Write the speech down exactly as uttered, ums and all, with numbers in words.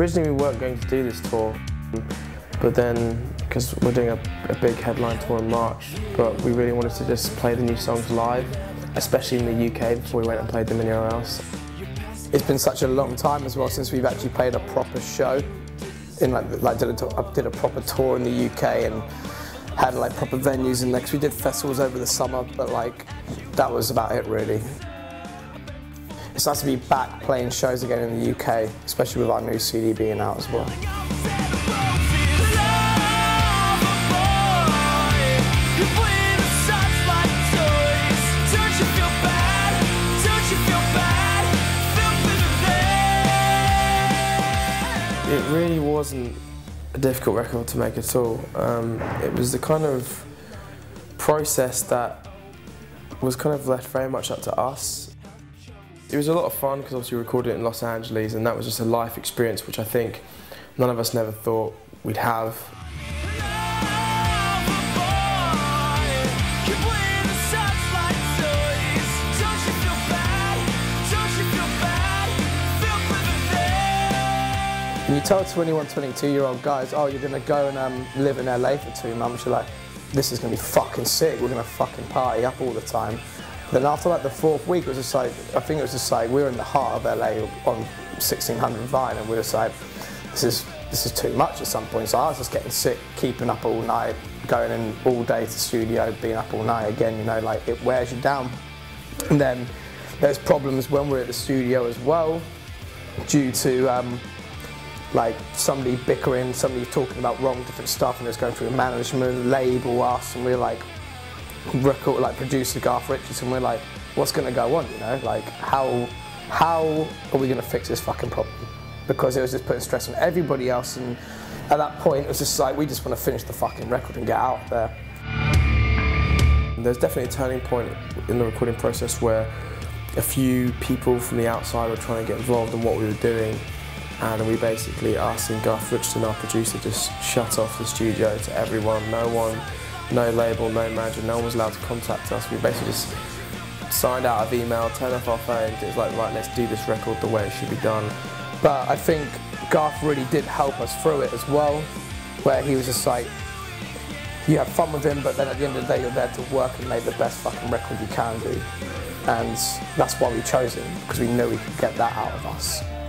Originally we weren't going to do this tour, but then, because we're doing a, a big headline tour in March, but we really wanted to just play the new songs live, especially in the U K, before we went and played them anywhere else. It's been such a long time as well since we've actually played a proper show. In like, like did a, did a proper tour in the U K and had like proper venues in there, because we did festivals over the summer, but like that was about it really. It's nice to be back playing shows again in the U K, especially with our new C D being out as well. It really wasn't a difficult record to make at all. Um, it was the kind of process that was kind of left very much up to us. It was a lot of fun because obviously we recorded it in Los Angeles, and that was just a life experience which I think none of us never thought we'd have. When you tell twenty-one, twenty-two year old guys, oh, you're going to go and um, live in L A for two months, you're like, this is going to be fucking sick, we're going to fucking party up all the time. Then after like the fourth week, it was just like, I think it was just like, we were in the heart of L A on sixteen hundred Vine, and we were just like, this is, this is too much at some point. So I was just getting sick, keeping up all night, going in all day to the studio, being up all night again, you know, like it wears you down. And then there's problems when we're at the studio as well, due to um, like somebody bickering, somebody talking about wrong different stuff, and it's going through a management, label us, and we're like, record, like producer Garth Richardson, we're like, what's going to go on, you know, like how, how are we going to fix this fucking problem? Because it was just putting stress on everybody else, and at that point it was just like, we just want to finish the fucking record and get out there. There's definitely a turning point in the recording process where a few people from the outside were trying to get involved in what we were doing. And we basically, us and Garth Richardson, our producer, just shut off the studio to everyone. No one, no label, no manager, no one was allowed to contact us. We basically just signed out of email, turned off our phones. It was like, right, let's do this record the way it should be done. But I think Garth really did help us through it as well, where he was just like, you have fun with him, but then at the end of the day, you're there to work and make the best fucking record you can do. And that's why we chose him, because we knew we could get that out of us.